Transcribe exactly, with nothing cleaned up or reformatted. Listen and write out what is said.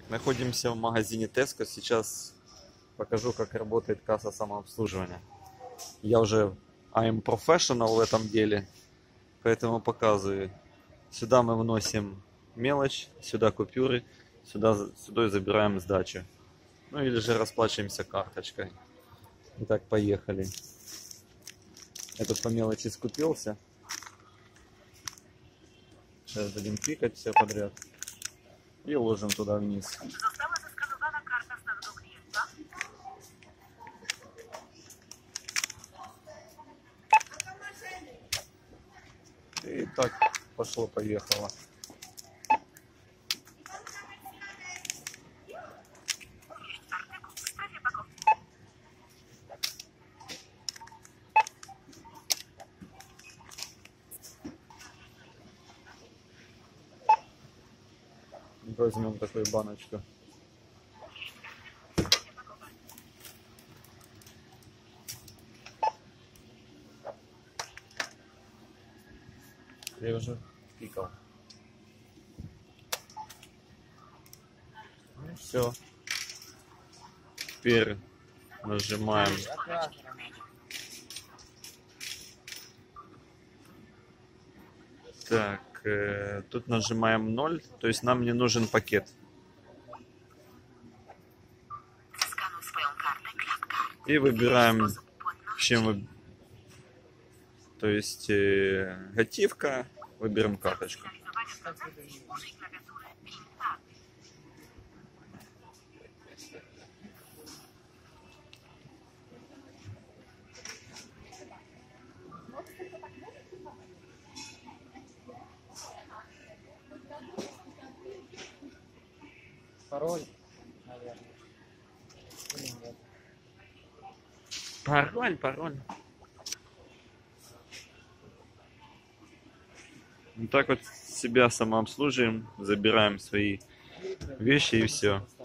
Находимся в магазине Tesco. Сейчас покажу, как работает касса самообслуживания. Я уже I'm professional в этом деле, поэтому показываю. Сюда мы вносим мелочь, сюда купюры, сюда, сюда забираем сдачу. Ну или же расплачиваемся карточкой. Итак, поехали. Этот по мелочи скупился. Сейчас будем пикать все подряд. И ложим туда вниз. И так пошло-поехало. Возьмем такую баночку. Я уже пикал. Ну все. Теперь нажимаем. Так, э, тут нажимаем ноль, то есть нам не нужен пакет. И выбираем, чем вы, то есть э, готивка, выберем карточку. Пароль, наверное. Или нет? Пароль, пароль. Вот так вот себя самообслуживаем, забираем свои вещи и все.